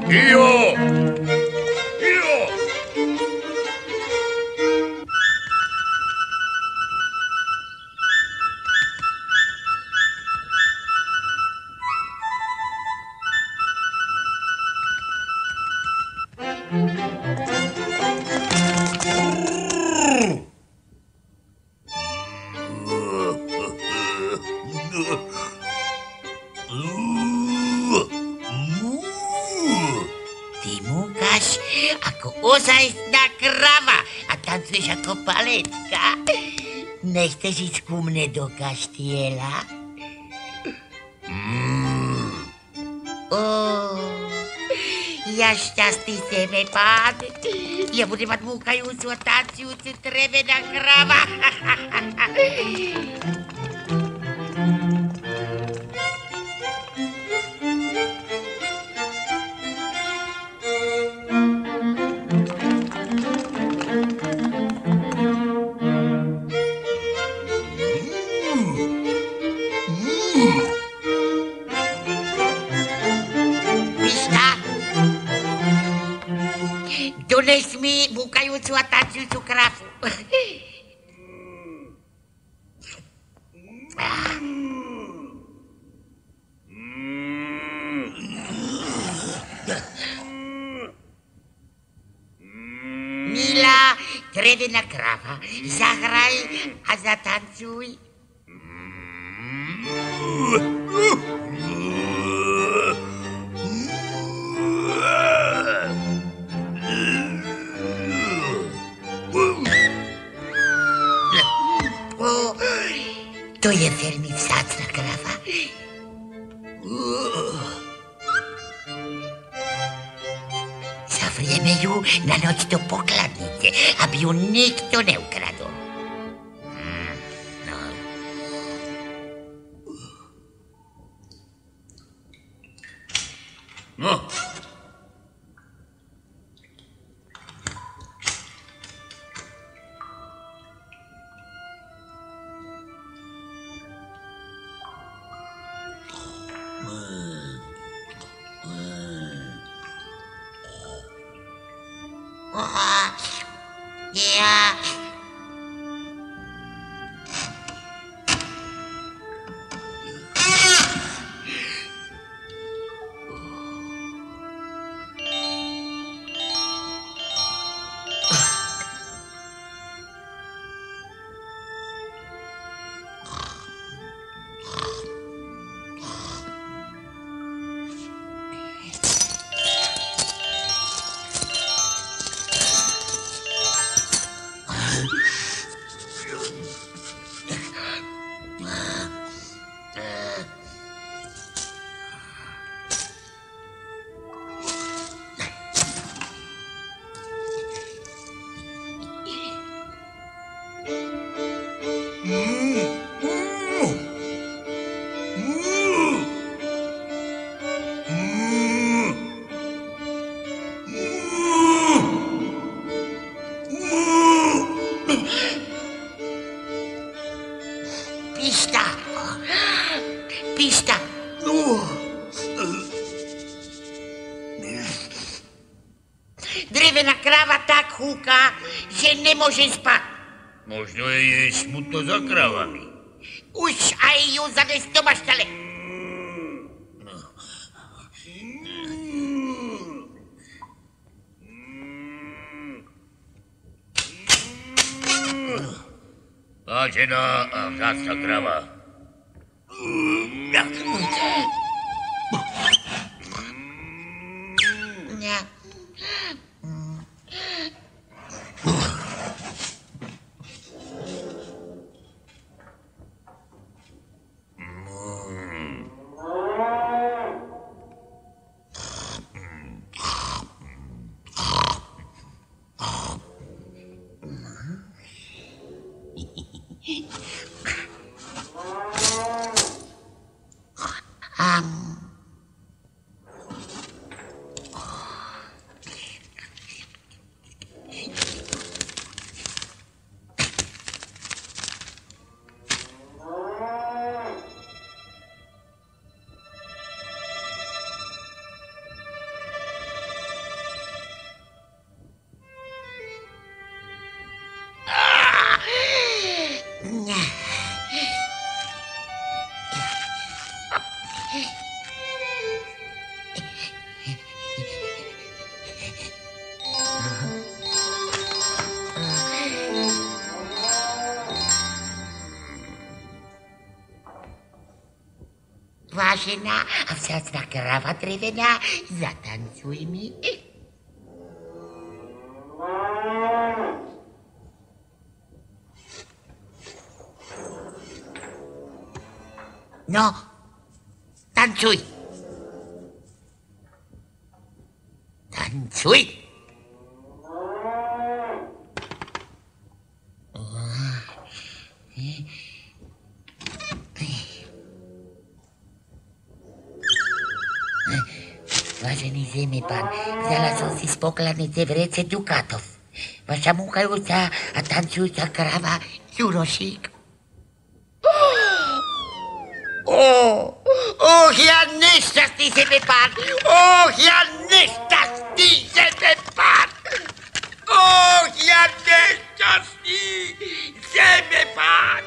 Io! Io! Ty múkaš ako ozajstná krava a tancuješ ako paletka. Nechceš ísť ku mne do kaštieľa? Ja šťastný zemepád. Ja budem mať múkajúcu a tancujúcu drevená krava. Dones mi múkajúcu a tancujúcu kravu. Milá drevená krava, zahraj a zatancuj. To je veľmi vzácna krava. Zavrieme ju na noc do pokladnice, aby ju nikto neukradol. No. Ja... Pista. Drevená krava tak húka, že nemôže spať. Možno je jej smutno za kravami. Už aj ju zanesť do maštale. Vážená a vzácna krava. kvážená a vzácna krava drevená, zatancuj mi. No, tancuj. Tancuj. Vážený zemepán, vzala som si z pokladnice vrece dukátov. Vaša múkajúca a tancujúca krava Jurošík. Ja nešťastný zemepán! Ja nešťastný zemepán! Ja nešťastný zemepán!